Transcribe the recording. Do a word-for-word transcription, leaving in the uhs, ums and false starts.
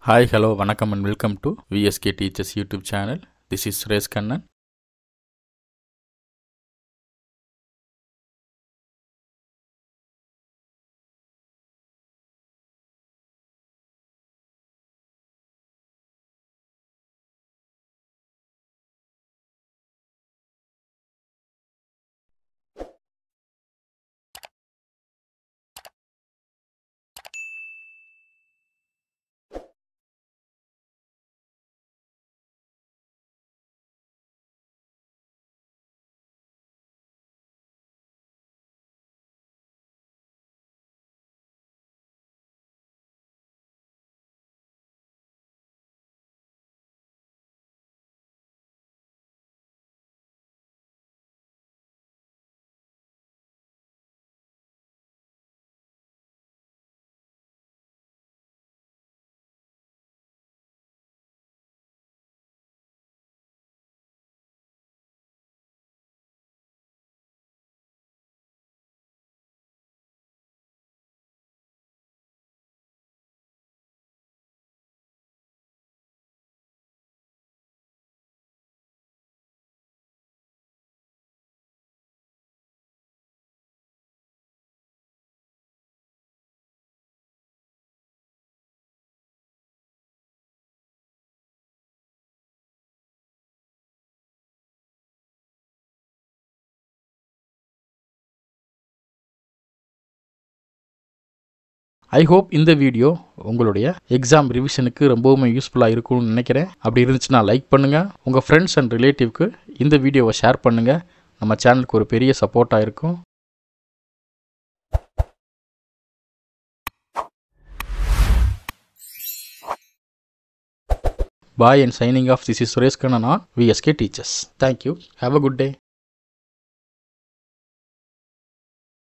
Hi, hello, vanakkam and welcome to V S K Teachers YouTube channel. This is Suresh Kannan. I hope இந்த video உங்களுடைய exam ரிவிஷனுக்கு ரொம்பவுமே யூஸ்ஃபுல்லாக இருக்கும்னு நினைக்கிறேன். அப்படி இருந்துச்சுன்னா லைக் பண்ணுங்கள், உங்கள் ஃப்ரெண்ட்ஸ் அண்ட் ரிலேட்டிவ்க்கு இந்த வீடியோவை ஷேர் பண்ணுங்கள். நம்ம சேனலுக்கு ஒரு பெரிய சப்போர்ட்டாக இருக்கும். Bye and signing off. This is Suresh Kannan on V S K Teachers. Thank you. Have a good day.